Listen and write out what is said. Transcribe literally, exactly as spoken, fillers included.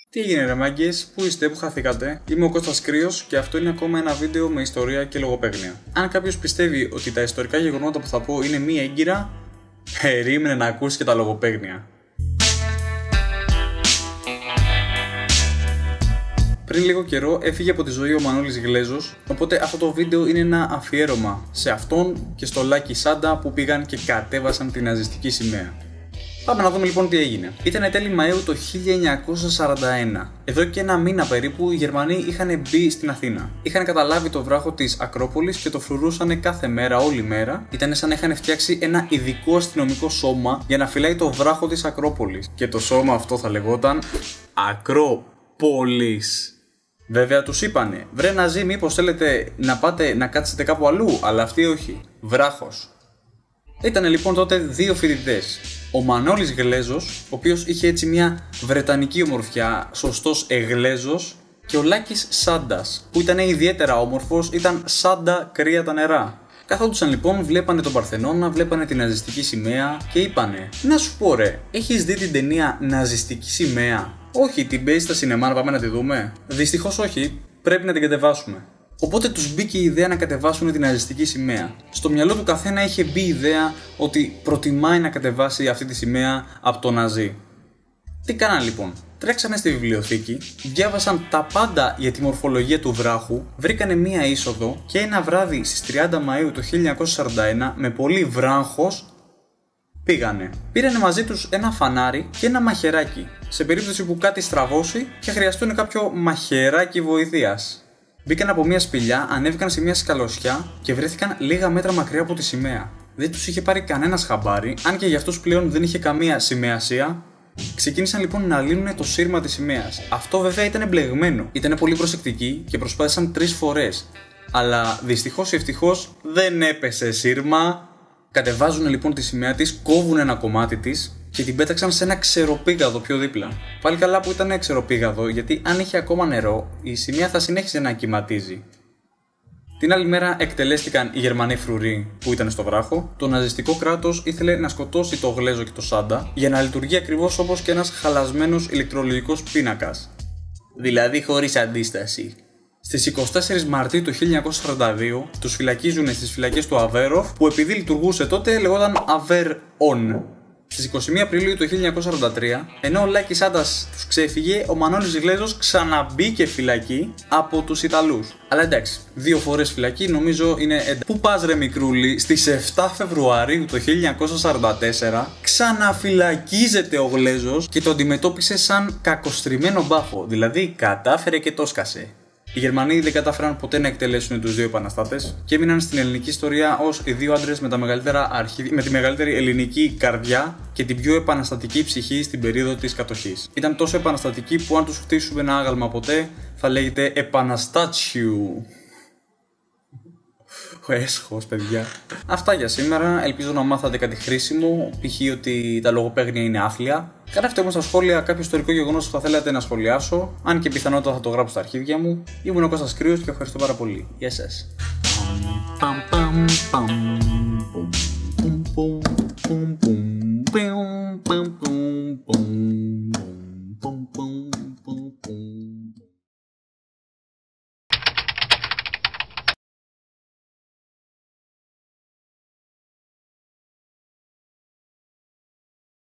Τι έγινε ρε μάγκες, πού είστε, πού χαθήκατε? Είμαι ο Κώστας Κρύος και αυτό είναι ακόμα ένα βίντεο με ιστορία και λογοπαίγνια. Αν κάποιος πιστεύει ότι τα ιστορικά γεγονότα που θα πω είναι μη έγκυρα, περίμενε να ακούσει και τα λογοπαίγνια. Πριν λίγο καιρό έφυγε από τη ζωή ο Μανώλης Γλέζος, οπότε αυτό το βίντεο είναι ένα αφιέρωμα σε αυτόν και στο Λάκη Σάντα που πήγαν και κατέβασαν την ναζιστική σημαία. Πάμε να δούμε λοιπόν τι έγινε. Ήταν τέλη Μαΐου το χίλια εννιακόσια σαράντα ένα. Εδώ και ένα μήνα περίπου οι Γερμανοί είχαν μπει στην Αθήνα. Είχαν καταλάβει το βράχο της Ακρόπολης και το φρουρούσαν κάθε μέρα, όλη μέρα. Ήταν σαν να είχαν φτιάξει ένα ειδικό αστυνομικό σώμα για να φυλάει το βράχο της Ακρόπολης. Και το σώμα αυτό θα λεγόταν Ακρόπολης. Βέβαια τους είπανε, βρε Ναζί, μήπως θέλετε να πάτε να κάτσετε κάπου αλλού, αλλά αυτοί όχι. Βράχος. Ήτανε λοιπόν τότε δύο φοιτητές. Ο Μανώλης Γλέζος, ο οποίος είχε έτσι μια βρετανική ομορφιά, σωστός εγλέζος, και ο Λάκης Σάντας, που ήταν ιδιαίτερα όμορφος, ήταν Σάντα κρύα τα νερά. Καθόντουσαν λοιπόν, βλέπανε τον Παρθενώνα, βλέπανε την ναζιστική σημαία και είπανε: να σου πω ρε, έχεις δει την ταινία Ναζιστική Σημαία? Όχι, την παίζει στα σινεμά, να πάμε να τη δούμε? Δυστυχώς όχι, πρέπει να την κατεβάσουμε. Οπότε τους μπήκε η ιδέα να κατεβάσουν την ναζιστική σημαία. Στο μυαλό του καθένα είχε μπει η ιδέα ότι προτιμάει να κατεβάσει αυτή τη σημαία από το Ναζί. Τι κάναν λοιπόν? Τρέξανε στη βιβλιοθήκη, διάβασαν τα πάντα για τη μορφολογία του βράχου, βρήκανε μία είσοδο και ένα βράδυ στις τριάντα Μαΐου του χίλια εννιακόσια σαράντα ένα, με πολύ βράχος, πήγανε. Πήρανε μαζί τους ένα φανάρι και ένα μαχαιράκι, σε περίπτωση που κάτι στραβώσει και χρειαστούν κάποιο μαχαιράκι βοηθείας. Μπήκαν από μια σπηλιά, ανέβηκαν σε μια σκαλωσιά και βρέθηκαν λίγα μέτρα μακριά από τη σημαία. Δεν τους είχε πάρει κανένας χαμπάρι, αν και για αυτούς πλέον δεν είχε καμία σημαία-ασία. Ξεκίνησαν λοιπόν να λύνουν το σύρμα της σημαίας. Αυτό βέβαια ήταν μπλεγμένο. Ήταν πολύ προσεκτικοί και προσπάθησαν τρεις φορές. Αλλά δυστυχώς ή ευτυχώς δεν έπεσε σύρμα. Κατεβάζουν λοιπόν τη σημαία της, κόβουν ένα κομμάτι της και την πέταξαν σε ένα ξεροπήγαδο πιο δίπλα. Πάλι καλά που ήταν ξεροπήγαδο, γιατί αν είχε ακόμα νερό, η σημαία θα συνέχισε να κυματίζει. Την άλλη μέρα εκτελέστηκαν οι Γερμανοί φρουροί που ήταν στο βράχο. Το ναζιστικό κράτος ήθελε να σκοτώσει το Γλέζο και το Σάντα για να λειτουργεί ακριβώς όπως και ένας χαλασμένος ηλεκτρολογικός πίνακας. Δηλαδή χωρίς αντίσταση. Στις εικοστή τέταρτη Μαρτίου του χίλια εννιακόσια σαράντα δύο τους φυλακίζουν στις φυλακές του Αβέροφ, που επειδή λειτουργούσε τότε λεγόταν Αβέρον. Στις εικοστή πρώτη Απριλίου του χίλια εννιακόσια σαράντα τρία, ενώ ο Λάκης Σάντας τους ξέφυγε, ο Μανώλης Γλέζος ξαναμπήκε φυλακή από τους Ιταλούς. Αλλά εντάξει, δύο φορές φυλακή νομίζω είναι εντάξει. Πού πας ρε μικρούλη? Στις επτά Φεβρουαρίου του χίλια εννιακόσια σαράντα τέσσερα ξαναφυλακίζεται ο Γλέζος και το αντιμετώπισε σαν κακοστριμμένο μπάφο, δηλαδή κατάφερε και το σκάσε. Οι Γερμανοί δεν κατάφεραν ποτέ να εκτελέσουν τους δύο επαναστάτες και έμειναν στην ελληνική ιστορία ως οι δύο άντρες με, τα μεγαλύτερα αρχιδι... με τη μεγαλύτερη ελληνική καρδιά και την πιο επαναστατική ψυχή στην περίοδο της κατοχής. Ήταν τόσο επαναστατική που αν τους χτίσουμε ένα άγαλμα ποτέ θα λέγεται Επαναστάτσιου. Ο έσχος, παιδιά. Αυτά για σήμερα. Ελπίζω να μάθατε κάτι χρήσιμο. Π.χ. ότι τα λογοπαίγνια είναι άθλια. Γράφτε όμως στα σχόλια κάποιο ιστορικό γεγονός που θα θέλατε να σχολιάσω. Αν και πιθανότατα θα το γράψω στα αρχίδια μου. Ήμουν ο Κώστας Κρύος και ευχαριστώ πάρα πολύ. Γεια σας.